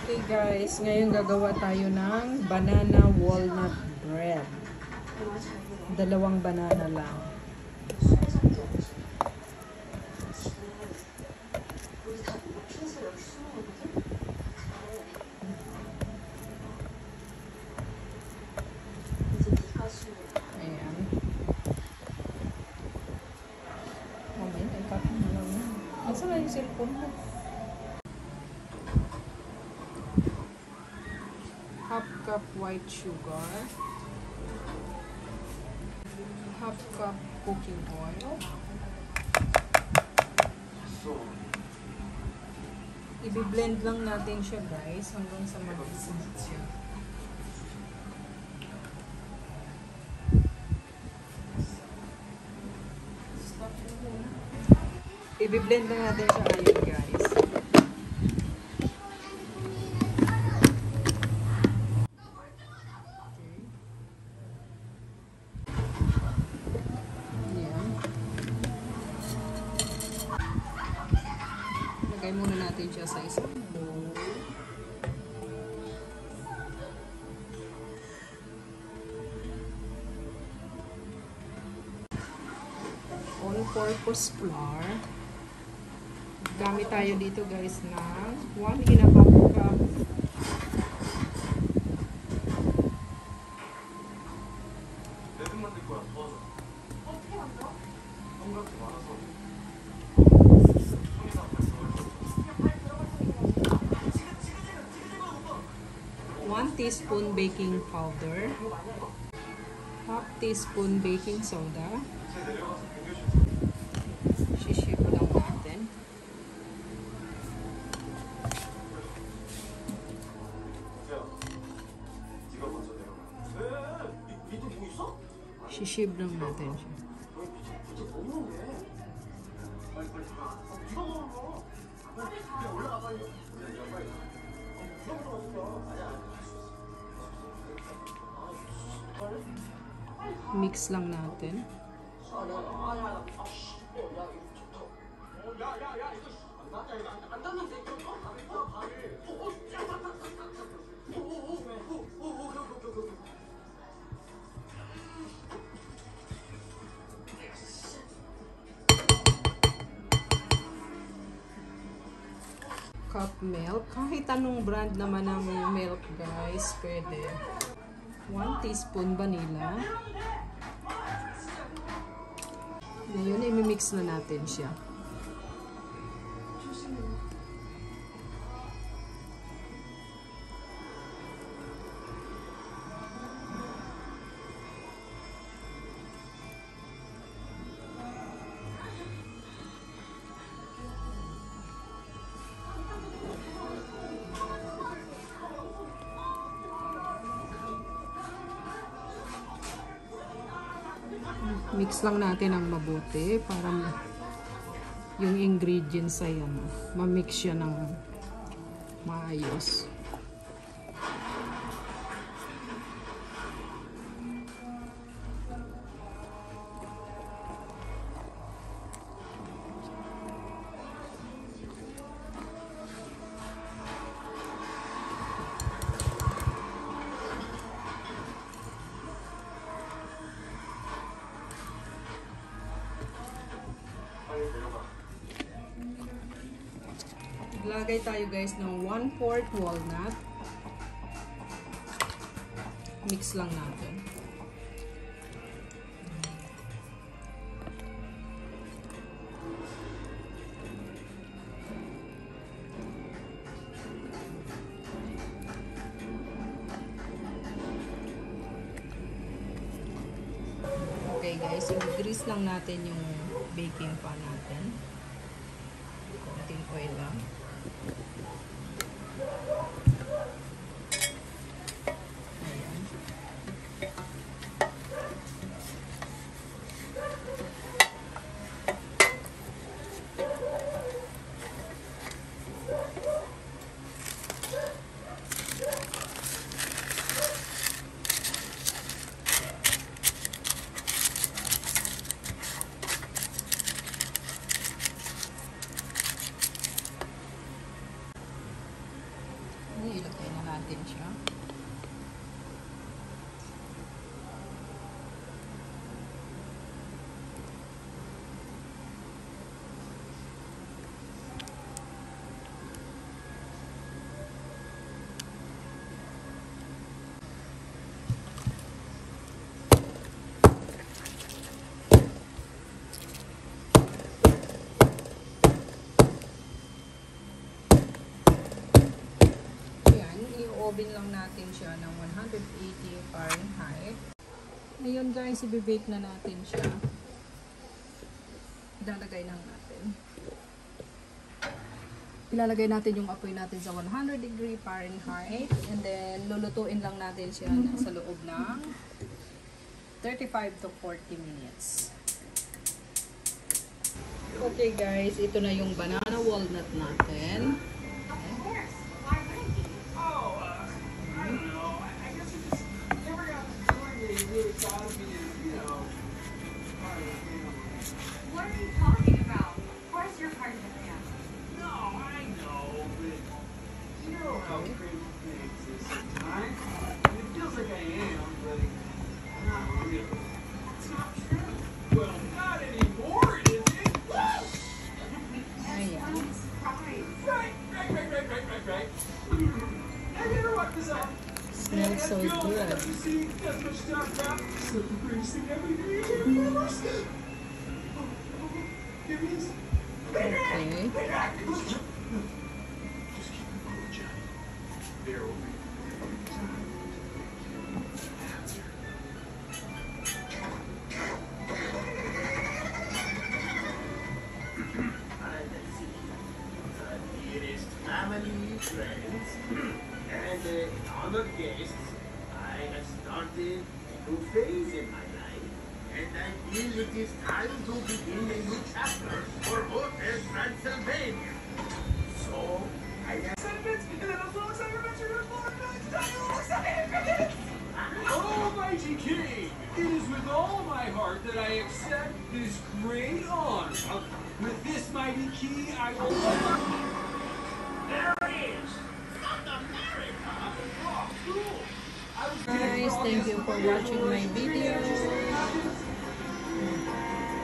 Okay guys, ngayon gagawa tayo ng banana walnut bread. 2 banana lang. Ayan. Mamaya, ipapin mo lang yan. Nasaan na yung cellphone mo? Half cup white sugar, half cup cooking oil, i-blend lang natin siya guys hanggang sa mag-isip siya. I-blend lang natin siya ngayon guys. Lagay muna natin siya sa isang bowl. All-purpose flour. Gamit tayo dito guys ng 1½ cup. Teaspoon baking powder, half teaspoon baking soda, shiship lang natin, shiship lang natin siya. Mix lang natin. Cup milk. Kahit anong brand naman ng milk guys, pwede. 1 teaspoon vanilla. Ngayon, i-mix na natin siya. Mix lang natin ang mabuti para yung ingredients ay ma-mix siya ng maayos. Lagay tayo guys ng 1/4 walnut. Mix lang natin. Okay guys, i-grease lang natin yung baking pan natin. Konting oil lang. Ayan. oven lang natin siya ng 180 Fahrenheit. Ngayon guys, i-bake na natin siya. Ilalagay natin yung apoy natin sa 100 degree Fahrenheit. And then, lulutuin lang natin siya sa loob ng 35 to 40 minutes. Okay guys, ito na yung banana walnut natin. What are you talking about? Of course you're part of the band. No, I know, but you know how crazy things is sometimes. It feels like I am, but not really. It's not true. Well, not anymore, is it? Ayan. Right. Have you ever walked this out? Smells so good. You see, that's what you talk about. It's the greatest thing ever. Here he is. Okay. Just keep it going, Johnny. There will be. It is family, friends, and honored guests. I have started a new phase in my life, and I feel it is time to begin a new chapter for Hotel Transylvania. So, I am... Almighty King, it is with all my heart that I accept this great honor. With this mighty key, I will... There it is! South America! Oh, cool! Guys, thank you for watching my video.